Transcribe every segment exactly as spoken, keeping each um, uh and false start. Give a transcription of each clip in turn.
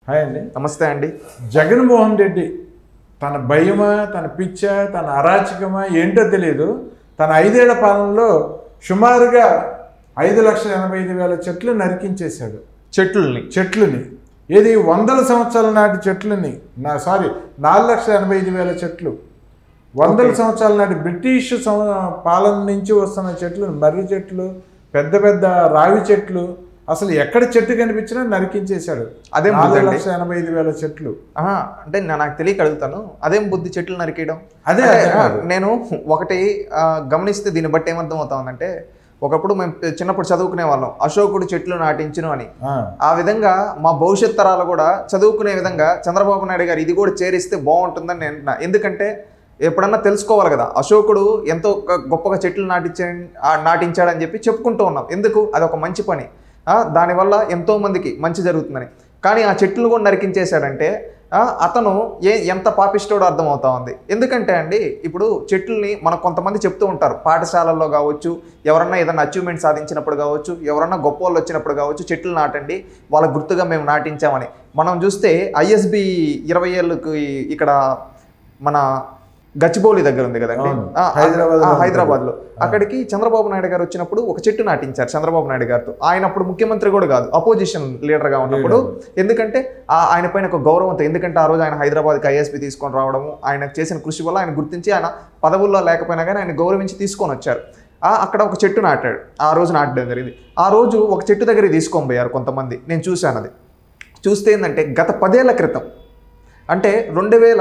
Hi అండి. నమస్తే అండి. జగన్మోహన్ రెడ్డి తన భయమా, తన పిచ్చ, తన అరాచకమా ఏంటో తెలియదు. తన ఐదేళ్ల పాలనలో సుమారుగా ఐదు లక్షల ఎనభై ఐదు వేల చెట్లు నరికించేశాడు. చెట్లని చెట్లని ఏది వందల సంవత్సరాల నాటి చెట్లని నా సారీ నాలుగు లక్షల ఎనభై ఐదు వేల చెట్లు వందల సంవత్సరాల నాటి బ్రిటిష్ పాలన నుంచి వస్తున్న చెట్లు, మర్రి చెట్లు, పెద్ద పెద్ద రావి చెట్లు, అసలు ఎక్కడ చెట్టు కనిపించినా నరికించేశాడు. అదే నాలుగు లక్షల ఎనభై ఐదు వేల చెట్లు. అంటే నాకు తెలియక అడుగుతాను, అదేం బుద్ధి చెట్లు నరికేయడం? అదే నేను ఒకటి గమనిస్తే దీన్ని బట్టి ఏమర్థం అవుతా ఉందంటే, ఒకప్పుడు మేము చిన్నప్పుడు చదువుకునే వాళ్ళం అశోకుడు చెట్లు నాటించును అని. ఆ విధంగా మా భవిష్యత్ తరాలు కూడా చదువుకునే విధంగా చంద్రబాబు నాయుడు గారు ఇది కూడా చేరిస్తే బాగుంటుందని నేను అంటున్నా. ఎందుకంటే ఎప్పుడన్నా తెలుసుకోవాలి కదా, అశోకుడు ఎంతో గొప్పగా చెట్లు నాటించా నాటించాడని చెప్పి చెప్పుకుంటూ ఉన్నాం. ఎందుకు? అది ఒక మంచి పని, దానివల్ల ఎంతోమందికి మంచి జరుగుతుందని. కానీ ఆ చెట్లు కూడా నరికించేశాడంటే అతను ఏ ఎంత పాపిష్టోడో అర్థమవుతా ఉంది. ఎందుకంటే అండి, ఇప్పుడు చెట్లని మనకు కొంతమంది చెప్తూ ఉంటారు, పాఠశాలల్లో కావచ్చు, ఎవరన్నా ఏదైనా అచీవ్మెంట్ సాధించినప్పుడు కావచ్చు, ఎవరన్నా గొప్ప వాళ్ళు వచ్చినప్పుడు కావచ్చు, చెట్లు నాటండి వాళ్ళ గుర్తుగా మేము నాటించామని. మనం చూస్తే ఐఎస్బి ఇరవై ఏళ్ళకి ఇక్కడ మన గచ్చిబౌలి దగ్గర ఉంది కదండి, హైదరాబాద్ హైదరాబాద్ లో అక్కడికి చంద్రబాబు నాయుడు గారు వచ్చినప్పుడు ఒక చెట్టు నాటించారు చంద్రబాబు నాయుడు గారితో. ఆయన అప్పుడు ముఖ్యమంత్రి కూడా కాదు, అపోజిషన్ లీడర్ గా ఉన్నప్పుడు. ఎందుకంటే ఆయన పైన ఒక గౌరవంతో, ఎందుకంటే ఆ రోజు ఆయన హైదరాబాద్కి ఐఎస్పీ తీసుకొని రావడము, ఆయన చేసిన కృషి వల్ల ఆయన గుర్తించి ఆయన పదవుల్లో లేకపోయినా కానీ ఆయన గౌరవించి తీసుకొని వచ్చారు. అక్కడ ఒక చెట్టు నాటాడు, ఆ రోజు నాటడం జరిగింది. ఆ రోజు ఒక చెట్టు దగ్గర తీసుకొని పోయారు కొంతమంది, నేను చూశాను. అది చూస్తే ఏంటంటే గత పదేళ్ల క్రితం, అంటే రెండు వేల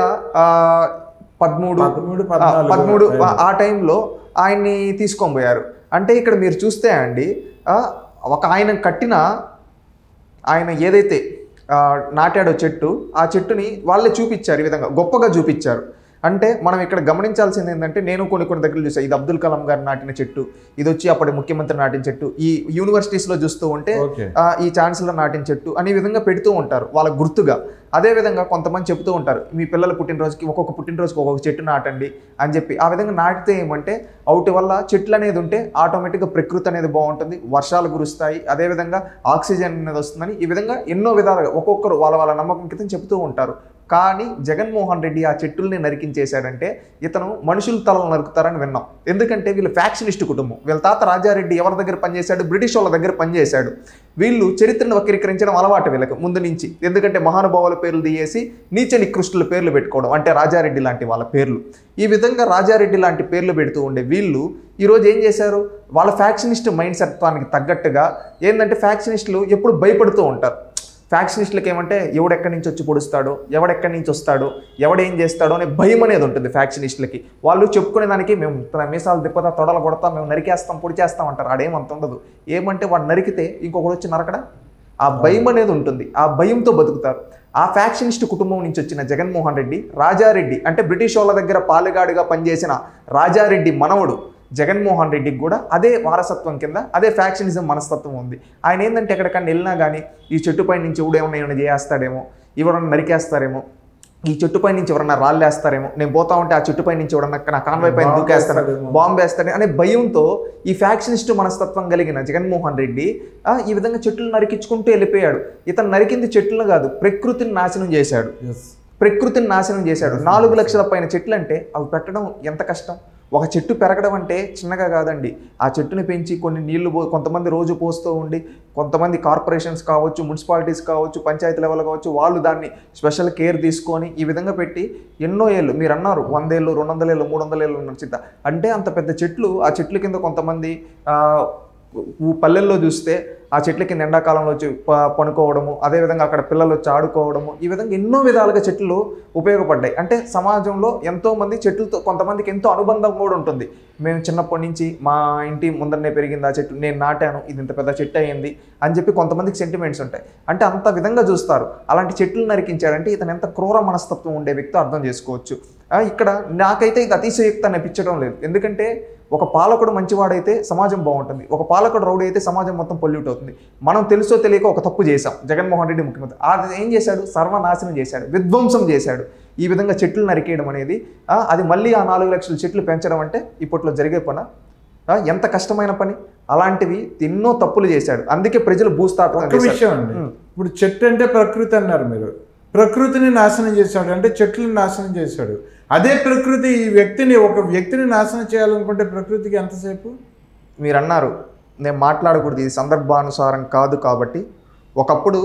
పదమూడు పదమూడు ఆ టైంలో ఆయన్ని తీసుకొని పోయారు. అంటే ఇక్కడ మీరు చూస్తే అండి, ఒక ఆయన కట్టిన ఆయన ఏదైతే నాటాడో చెట్టు, ఆ చెట్టుని వాళ్ళే చూపించారు, ఈ విధంగా గొప్పగా చూపించారు. అంటే మనం ఇక్కడ గమనించాల్సింది ఏంటంటే, నేను కొన్ని కొన్ని దగ్గర చూసాను, ఇది అబ్దుల్ కలాం గారు నాటిన చెట్టు, ఇది వచ్చి అప్పటి ముఖ్యమంత్రి నాటిన చెట్టు, ఈ యూనివర్సిటీస్లో చూస్తూ ఉంటే ఈ ఛాన్సలర్ నాటిన చెట్టు అనే విధంగా పెడుతూ ఉంటారు వాళ్ళ గుర్తుగా. అదేవిధంగా కొంతమంది చెప్తూ ఉంటారు, మీ పిల్లల పుట్టినరోజుకి ఒక్కొక్క పుట్టినరోజుకి ఒక్కొక్క చెట్టు నాటండి అని చెప్పి. ఆ విధంగా నాటితే ఏమంటే అవుటి వల్ల చెట్లు అనేది ఉంటే ఆటోమేటిక్గా ప్రకృతి అనేది బాగుంటుంది, వర్షాలు కురుస్తాయి, అదేవిధంగా ఆక్సిజన్ అనేది వస్తుందని. ఈ విధంగా ఎన్నో విధాలుగా ఒక్కొక్కరు వాళ్ళ వాళ్ళ నమ్మకం కింద చెబుతూ ఉంటారు. కానీ జగన్మోహన్ రెడ్డి ఆ చెట్టుల్ని నరికించేశాడంటే ఇతను మనుషుల తలలు నరుకుతారని విన్నాం. ఎందుకంటే వీళ్ళు ఫ్యాక్షనిస్ట్ కుటుంబం. వీళ్ళ తాత రాజారెడ్డి ఎవరి దగ్గర పనిచేశాడు? బ్రిటిష్ వాళ్ళ దగ్గర పనిచేశాడు. వీళ్ళు చరిత్రను వక్రీకరించడం అలవాటు వీళ్ళకి ముందు నుంచి. ఎందుకంటే మహానుభావుల పేర్లు తీయేసి నీచ నికృష్టుల పేర్లు పెట్టుకోవడం, అంటే రాజారెడ్డి లాంటి వాళ్ళ పేర్లు. ఈ విధంగా రాజారెడ్డి లాంటి పేర్లు పెడుతూ ఉండే వీళ్ళు ఈరోజు ఏం చేశారు? వాళ్ళ ఫ్యాక్షనిస్ట్ మైండ్ సెట్వానికి తగ్గట్టుగా ఏంటంటే, ఫ్యాక్షనిస్టులు ఎప్పుడు భయపడుతూ ఉంటారు. ఫ్యాక్షనిస్టులకి ఏమంటే ఎవడెక్కడి నుంచి వచ్చి పొడుస్తాడో, ఎవడెక్కడి నుంచి వస్తాడో, ఎవడేం చేస్తాడో అనే భయం అనేది ఉంటుంది ఫ్యాక్షనిస్టులకి. వాళ్ళు చెప్పుకునే దానికి మేము మీసాలు తిప్పతా, తొడలు కొడతాం, మేము నరికేస్తాం, పొడి చేస్తాం అంటారు. ఆడేమంత ఉండదు. ఏమంటే వాడు నరికితే ఇంకొకడు వచ్చి నరకడా, ఆ భయం అనేది ఉంటుంది. ఆ భయంతో బతుకుతారు. ఆ ఫ్యాక్షనిస్ట్ కుటుంబం నుంచి వచ్చిన జగన్మోహన్ రెడ్డి, రాజారెడ్డి అంటే బ్రిటిష్ వాళ్ళ దగ్గర పాలుగాడిగా పనిచేసిన రాజారెడ్డి మనవడు జగన్మోహన్ రెడ్డికి కూడా అదే వారసత్వం కింద అదే ఫ్యాక్షనిజం మనస్తత్వం ఉంది. ఆయన ఏంటంటే ఎక్కడికన్నా వెళ్ళినా కానీ ఈ చెట్టుపై నుంచి ఎవడు ఏమన్నా ఏమైనా చేస్తాడేమో, ఎవరన్నా నరికేస్తారేమో, ఈ చెట్టుపై నుంచి ఎవరన్నా రాళ్ళేస్తారేమో, నేను పోతా ఉంటే ఆ చెట్టుపై నుంచి ఎవరన్నా నా కాన్వాయ్ పైన దూకేస్తాడు, బాంబు వేస్తాడు అనే భయంతో ఈ ఫ్యాక్షనిస్ట్ మనస్తత్వం కలిగిన జగన్మోహన్ రెడ్డి ఈ విధంగా చెట్లు నరికించుకుంటూ వెళ్ళిపోయాడు. ఇతను నరికింది చెట్లను కాదు, ప్రకృతిని నాశనం చేశాడు. ప్రకృతిని నాశనం చేశాడు. నాలుగు లక్షల పైన చెట్లు అంటే అవి పెట్టడం ఎంత కష్టం. ఒక చెట్టు పెరగడం అంటే చిన్నగా కాదండి. ఆ చెట్టుని పెంచి కొన్ని నీళ్లు పో కొంతమంది రోజు పోస్తూ ఉండి, కొంతమంది కార్పొరేషన్స్ కావచ్చు, మున్సిపాలిటీస్ కావచ్చు, పంచాయతీ లెవెల్ కావచ్చు, వాళ్ళు దాన్ని స్పెషల్ కేర్ తీసుకొని ఈ విధంగా పెట్టి ఎన్నో ఏళ్ళు, మీరు అన్నారు వందేళ్ళు, రెండు వందల ఏళ్ళు, మూడు వందల ఏళ్ళు ఉన్న చిత్త అంటే అంత పెద్ద చెట్లు. ఆ చెట్ల కింద కొంతమంది పల్లెల్లో చూస్తే ఆ చెట్ల కింద ఎండాకాలంలో వచ్చి పనుకోవడము, అదేవిధంగా అక్కడ పిల్లలు వచ్చి ఆడుకోవడము, ఈ విధంగా ఎన్నో విధాలుగా చెట్లు ఉపయోగపడ్డాయి. అంటే సమాజంలో ఎంతోమంది చెట్లతో కొంతమందికి ఎంతో అనుబంధం కూడా ఉంటుంది. మేము చిన్నప్పటి నుంచి మా ఇంటి ముందరనే పెరిగింది ఆ చెట్టు, నేను నాటాను, ఇది ఇంత పెద్ద చెట్టు అయ్యింది అని చెప్పి కొంతమందికి సెంటిమెంట్స్ ఉంటాయి. అంటే అంత విధంగా చూస్తారు. అలాంటి చెట్లు నరికించాడంటే ఇతను ఎంత క్రూర మనస్తత్వం ఉండే వ్యక్తి అర్థం చేసుకోవచ్చు. ఇక్కడ నాకైతే ఇది అతిశయోక్తి అనిపించడం లేదు. ఎందుకంటే ఒక పాలకుడు మంచివాడైతే సమాజం బాగుంటుంది, ఒక పాలకుడు రౌడీ అయితే సమాజం మొత్తం పొల్యూట్ అవుతుంది. మనం తెలుసో తెలియక ఒక తప్పు చేశాం. జగన్మోహన్ రెడ్డి ముఖ్యమంత్రి అది ఏం చేశాడు? సర్వనాశనం చేశాడు, విధ్వంసం చేశాడు. ఈ విధంగా చెట్లు నరికేయడం అనేది, అది మళ్ళీ ఆ నాలుగు లక్షల చెట్లు పెంచడం అంటే ఇప్పట్లో జరిగే పని, ఎంత కష్టమైన పని. అలాంటివి ఎన్నో తప్పులు చేశాడు. అందుకే ప్రజలు భూస్థాపితం చేశారు. ఇప్పుడు చెట్టు అంటే ప్రకృతి అన్నారు మీరు, ప్రకృతిని నాశనం చేశాడు అంటే చెట్లను నాశనం చేశాడు. అదే ప్రకృతి ఈ వ్యక్తిని ఒక వ్యక్తిని నాశనం చేయాలనుకుంటే ప్రకృతికి ఎంతసేపు? మీరు అన్నారు నేను మాట్లాడకూడదు, ఇది సందర్భానుసారం కాదు కాబట్టి. ఒకప్పుడు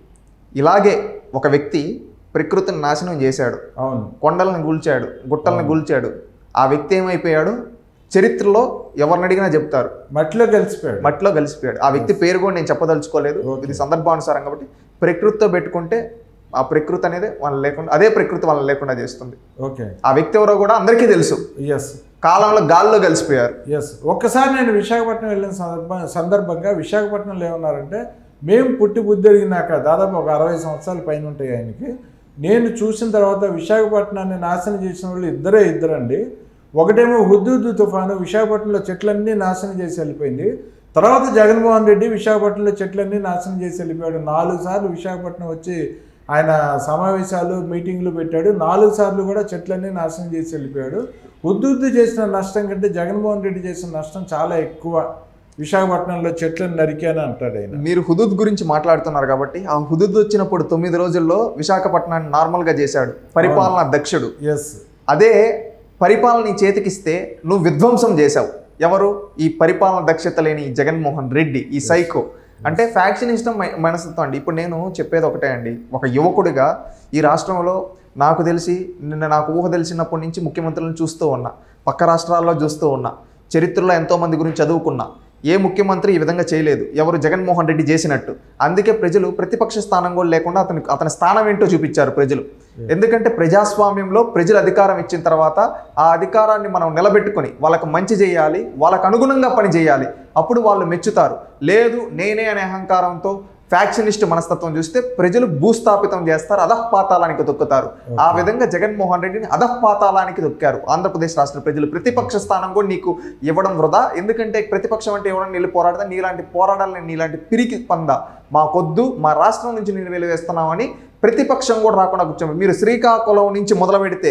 ఇలాగే ఒక వ్యక్తి ప్రకృతిని నాశనం చేశాడు, అవును, కొండలను గుల్చాడు, గుట్టలను గుల్చాడు. ఆ వ్యక్తి ఏమైపోయాడు చరిత్రలో ఎవరిని అడిగినా చెప్తారు, మట్టిలో కలిసిపోయాడు. మట్టిలో కలిసిపోయాడు. ఆ వ్యక్తి పేరు కూడా నేను చెప్పదలుచుకోలేదు, ఇది సందర్భానుసారం కాబట్టి. ప్రకృతితో పెట్టుకుంటే ఆ ప్రకృతి అనేది వాళ్ళని లేకుండా, అదే ప్రకృతి వాళ్ళని లేకుండా చేస్తుంది. ఓకే, ఆ వ్యక్తి ఎవరో కూడా అందరికీ తెలుసు. ఎస్, కాలంలో గాల్లో కలిసిపోయారు. ఎస్. ఒక్కసారి నేను విశాఖపట్నం వెళ్ళిన సందర్భ సందర్భంగా విశాఖపట్నంలో ఏమన్నారంటే, మేము పుట్టి బుద్ధి ఎరిగినాక దాదాపు ఒక అరవై సంవత్సరాల పైన ఉంటాయి ఆయనకి. నేను చూసిన తర్వాత విశాఖపట్నాన్ని నాశనం చేసిన వాళ్ళు ఇద్దరే ఇద్దరండి. ఒకటేమో హుద్హుద్ తుఫాను విశాఖపట్నంలో చెట్లన్నీ నాశనం చేసి వెళ్ళిపోయింది. తర్వాత జగన్మోహన్ రెడ్డి విశాఖపట్నంలో చెట్లన్నీ నాశనం చేసి వెళ్ళిపోయాడు. నాలుగు సార్లు విశాఖపట్నం వచ్చి ఆయన సమావేశాలు మీటింగ్లు పెట్టాడు. నాలుగు సార్లు కూడా చెట్లన్నీ నాశనం చేసి వెళ్ళిపోయాడు. హుద్హుద్ చేసిన నష్టం కంటే జగన్మోహన్ రెడ్డి చేసిన నష్టం చాలా ఎక్కువ. విశాఖపట్నంలో చెట్లను నరికాను అంటాడు ఆయన. మీరు హుదూద్ గురించి మాట్లాడుతున్నారు కాబట్టి, ఆ హుదూద్ వచ్చినప్పుడు తొమ్మిది రోజుల్లో విశాఖపట్నాన్ని నార్మల్గా చేశాడు పరిపాలనా దక్షుడు. ఎస్, అదే పరిపాలన నీ చేతికిస్తే నువ్వు విధ్వంసం చేశావు. ఎవరు? ఈ పరిపాలన దక్షత లేని జగన్మోహన్ రెడ్డి, ఈ సైకో. అంటే ఫ్యాక్షనిస్టం మనస్తత్వం అండి. ఇప్పుడు నేను చెప్పేది ఒకటే అండి, ఒక యువకుడిగా ఈ రాష్ట్రంలో నాకు తెలిసి నిన్న నాకు ఊహ తెలిసినప్పటి నుంచి ముఖ్యమంత్రులను చూస్తూ ఉన్నా, పక్క రాష్ట్రాల్లో చూస్తూ ఉన్నా, చరిత్రలో ఎంతోమంది గురించి చదువుకున్నా. ఏ ముఖ్యమంత్రి ఈ విధంగా చేయలేదు, ఎవరు జగన్మోహన్ రెడ్డి చేసినట్టు. అందుకే ప్రజలు ప్రతిపక్ష స్థానం కూడా లేకుండా అతని అతని స్థానం ఏంటో చూపించారు ప్రజలు. ఎందుకంటే ప్రజాస్వామ్యంలో ప్రజలు అధికారం ఇచ్చిన తర్వాత ఆ అధికారాన్ని మనం నిలబెట్టుకొని వాళ్ళకు మంచి చేయాలి, వాళ్ళకు అనుగుణంగా పని చేయాలి. అప్పుడు వాళ్ళు మెచ్చుతారు. లేదు నేనే అనే అహంకారంతో ఫ్యాక్షనిస్ట్ మనస్తత్వం చూస్తే ప్రజలు భూస్థాపితం చేస్తారు, అధఃపాతాళానికి తొక్కుతారు. ఆ విధంగా జగన్మోహన్ రెడ్డిని అధఃపాతాళానికి తొక్కారు ఆంధ్రప్రదేశ్ రాష్ట్ర ప్రజలు. ప్రతిపక్ష స్థానం కూడా నీకు ఇవ్వడం వృధా. ఎందుకంటే ప్రతిపక్షం అంటే ఎవరైనా నీళ్ళు పోరాడతా, నీలాంటి పోరాడాలని నీలాంటి పిరికి పంద మాకొద్దు, మా రాష్ట్రం నుంచి నేను వెలువేస్తున్నామని ప్రతిపక్షం కూడా రాకుండా కూర్చోండి. మీరు శ్రీకాకుళం నుంచి మొదలు పెడితే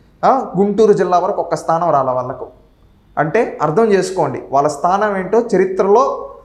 గుంటూరు జిల్లా వరకు ఒక్క స్థానం రాల వాళ్ళకు. అంటే అర్థం చేసుకోండి వాళ్ళ స్థానం ఏంటో చరిత్రలో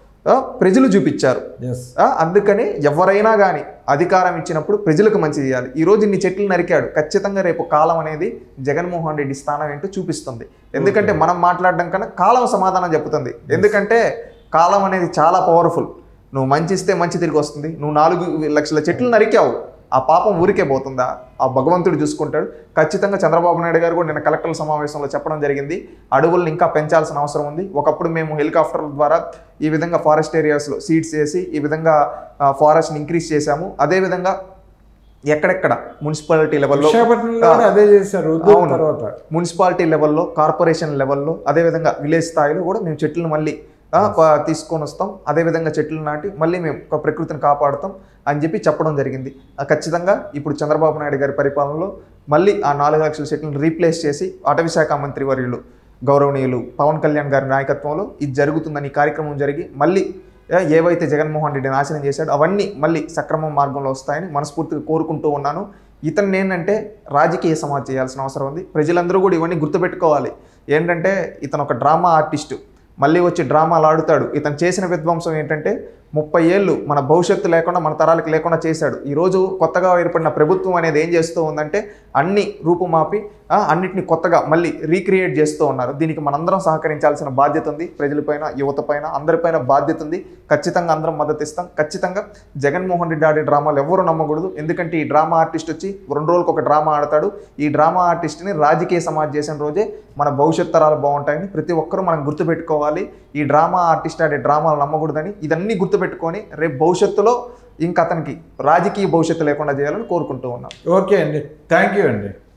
ప్రజలు చూపించారు. అందుకని ఎవరైనా కానీ అధికారం ఇచ్చినప్పుడు ప్రజలకు మంచి చేయాలి. ఈరోజు ఇన్ని చెట్లు నరికాడు, ఖచ్చితంగా రేపు కాలం అనేది జగన్మోహన్ రెడ్డి స్థానం ఏంటో చూపిస్తుంది. ఎందుకంటే మనం మాట్లాడడం కన్నా కాలం సమాధానం చెప్తుంది. ఎందుకంటే కాలం అనేది చాలా పవర్ఫుల్. నువ్వు మంచి ఇస్తే మంచి తిరిగి వస్తుంది. నువ్వు నాలుగు లక్షల చెట్లు నరికావు, ఆ పాపం ఊరికే పోతుందా? ఆ భగవంతుడు చూసుకుంటాడు. ఖచ్చితంగా చంద్రబాబు నాయుడు గారు కూడా నిన్న కలెక్టర్ల సమావేశంలో చెప్పడం జరిగింది, అడవులను ఇంకా పెంచాల్సిన అవసరం ఉంది. ఒకప్పుడు మేము హెలికాప్టర్ల ద్వారా ఈ విధంగా ఫారెస్ట్ ఏరియాస్లో సీడ్స్ వేసి ఈ విధంగా ఫారెస్ట్ని ఇంక్రీజ్ చేశాము. అదేవిధంగా ఎక్కడెక్కడ మున్సిపాలిటీ లెవెల్లో అదే చేశారు. మున్సిపాలిటీ లెవెల్లో, కార్పొరేషన్ లెవెల్లో, అదేవిధంగా విలేజ్ స్థాయిలో కూడా మేము చెట్లను మళ్ళీ తీసుకొని వస్తాం. అదేవిధంగా చెట్లు నాటి మళ్ళీ మేము ఒక ప్రకృతిని కాపాడుతాం అని చెప్పి చెప్పడం జరిగింది. ఖచ్చితంగా ఇప్పుడు చంద్రబాబు నాయుడు గారి పరిపాలనలో మళ్ళీ ఆ నాలుగు లక్షల చెట్లను రీప్లేస్ చేసి అటవీ శాఖ మంత్రి వర్యులు గౌరవనీయులు పవన్ కళ్యాణ్ గారి నాయకత్వంలో ఇది జరుగుతుందని కార్యక్రమం జరిగి మళ్ళీ ఏవైతే జగన్మోహన్ రెడ్డి నాశనం చేశాడో అవన్నీ మళ్ళీ సక్రమ మార్గంలో వస్తాయని మనస్ఫూర్తిగా కోరుకుంటూ ఉన్నాను. ఇతను ఏంటంటే రాజకీయ సమాజం చేయాల్సిన అవసరం ఉంది. ప్రజలందరూ కూడా ఇవన్నీ గుర్తుపెట్టుకోవాలి. ఏంటంటే ఇతను ఒక డ్రామా ఆర్టిస్టు, మళ్ళీ వచ్చి డ్రామాలు ఆడుతాడు. ఇతను చేసిన విధ్వంసం ఏంటంటే ముప్పై ఏళ్ళు మన భవిష్యత్తు లేకుండా మన తరాలకు లేకుండా చేశాడు. ఈరోజు కొత్తగా ఏర్పడిన ప్రభుత్వం అనేది ఏం చేస్తూ ఉందంటే అన్ని రూపుమాపి అన్నిటిని కొత్తగా మళ్ళీ రీక్రియేట్ చేస్తూ ఉన్నారు. దీనికి మనందరం సహకరించాల్సిన బాధ్యత ఉంది. ప్రజలపైన, యువతపైన, అందరిపైన బాధ్యత ఉంది. ఖచ్చితంగా అందరం మద్దతు ఇస్తాం. ఖచ్చితంగా జగన్మోహన్ రెడ్డి ఆడే డ్రామాలు ఎవరు నమ్మకూడదు. ఎందుకంటే ఈ డ్రామా ఆర్టిస్ట్ వచ్చి రెండు రోజులకు ఒక డ్రామా ఆడతాడు. ఈ డ్రామా ఆర్టిస్ట్ని రాజకీయ సమాజ్ చేసిన రోజే మన భవిష్యత్ తరాలు బాగుంటాయని ప్రతి ఒక్కరూ మనం గుర్తుపెట్టుకోవాలి. ఈ డ్రామా ఆర్టిస్ట్ ఆడే డ్రామాలు నమ్మకూడదని ఇదన్నీ గుర్తుపెట్టుకొని రేపు భవిష్యత్తులో ఇంకా అతనికి రాజకీయ భవిష్యత్తు లేకుండా చేయాలని కోరుకుంటూ ఉన్నాం. ఓకే అండి, థ్యాంక్ యూ అండి.